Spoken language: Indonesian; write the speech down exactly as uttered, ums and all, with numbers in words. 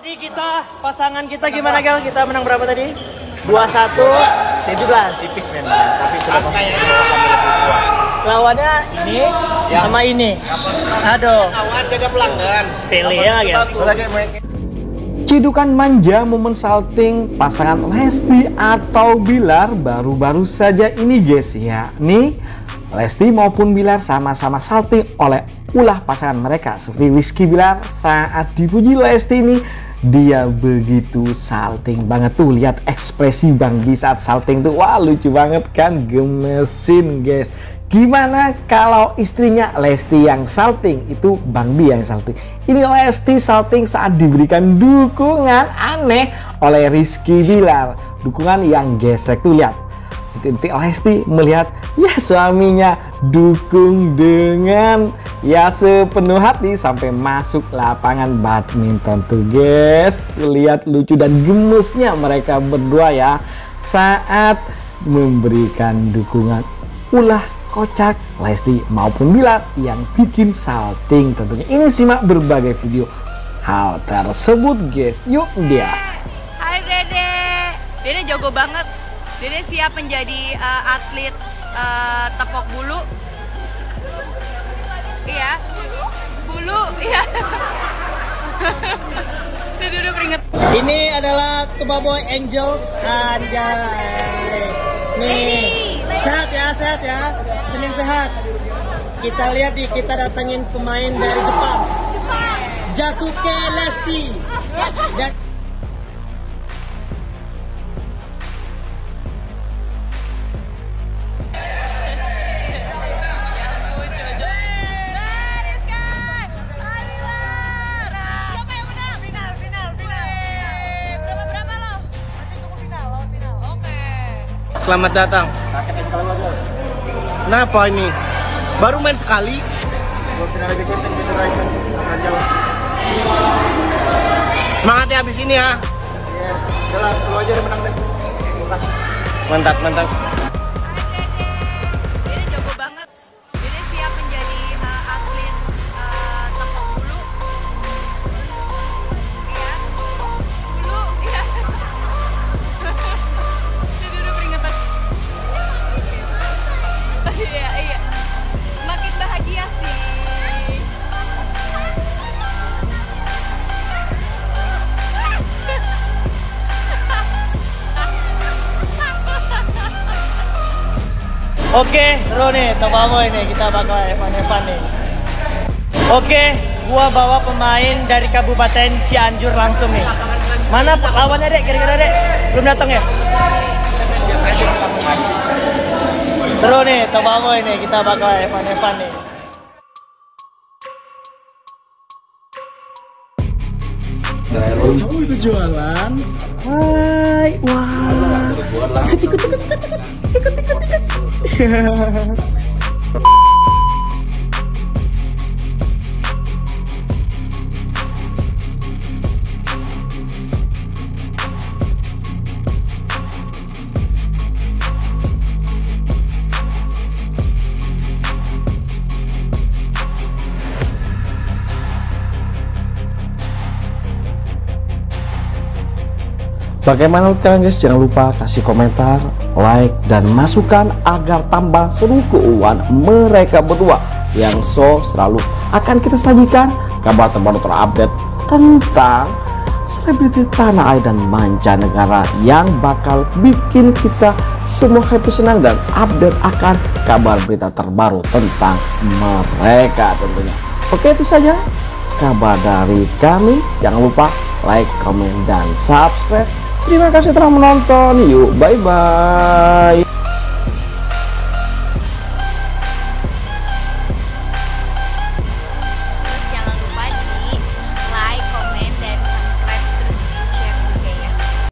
Tadi kita, pasangan kita gimana Gal? Kita menang berapa tadi? dua satu tujuh belas. Tipis memang, tapi sudah lawannya ini ya. Sama ini. Aduh. Lawan jaga pelanggan. Sepele ya Gal. Cidukan manja momen salting pasangan Lesti atau Bilar baru-baru saja ini guys ya. Nih Lesti maupun Bilar sama-sama salting oleh ulah pasangan mereka. Seperti Rizky Bilar saat dipuji Lesti ini, dia begitu salting banget tuh. Lihat ekspresi Bang Bi saat salting tuh, wah lucu banget kan, gemesin guys. Gimana kalau istrinya Lesti yang salting, itu Bang Bi yang salting. Ini Lesti salting saat diberikan dukungan aneh oleh Rizky Bilar. Dukungan yang gesek tuh, lihat. Titik Lesti melihat ya suaminya dukung dengan ya sepenuh hati sampai masuk lapangan badminton tuh guys. Lihat lucu dan gemesnya mereka berdua ya saat memberikan dukungan ulah kocak Lesti maupun Bilar yang bikin salting tentunya. Ini simak berbagai video hal tersebut guys. Yuk dia. Hai Dede, Dede jago banget. Dede siap menjadi uh, atlet uh, tepok bulu. Iya. Bulu, iya. Dede udah keringet. Ini adalah Tuba Boy Angel. Anjay. Nih. Sehat ya, sehat ya. Senin sehat. Kita lihat nih, kita datangin pemain dari Jepang. Jepang. Jasuke Lesti. Dan selamat datang. sakit ankle aja. Kenapa ini? Baru main sekali. Sebelum final Liga Champions kita raihkan sangat jauh. Semangat ya abis ini ya. Iya, udah lu aja udah menang deh. Terima kasih. Mantap, mantap. Dede jago banget. Dede siap menjadi uh, atlet uh, tepok bulu. Iya. Bulu, iya. Dede udah keringetan. Iya, iya. Makin bahagia sih. Oke, seru nih, Tuba Boy nih, kita bakal evan-evan nih. Oke, gua bawa pemain dari Kabupaten Cianjur langsung nih. Mana lawannya Dek? Kira-kira Dek? Belum datang ya? Seru nih, Tuba Boy nih, kita bakal evan-evan nih. Oh itu jualan. Hai, wah. Ikut, ikut, ikut, ikut, ikut, ikut, ikut, ikut. Bagaimana menurut kalian guys? Jangan lupa kasih komentar, like, dan masukan agar tambah seru keuangan mereka berdua yang so selalu akan kita sajikan kabar terbaru terupdate tentang selebriti tanah air dan mancanegara yang bakal bikin kita semua happy, senang, dan update akan kabar berita terbaru tentang mereka tentunya. Oke, itu saja kabar dari kami. Jangan lupa like, komen, dan subscribe. Terima kasih telah menonton. Yuk, bye-bye.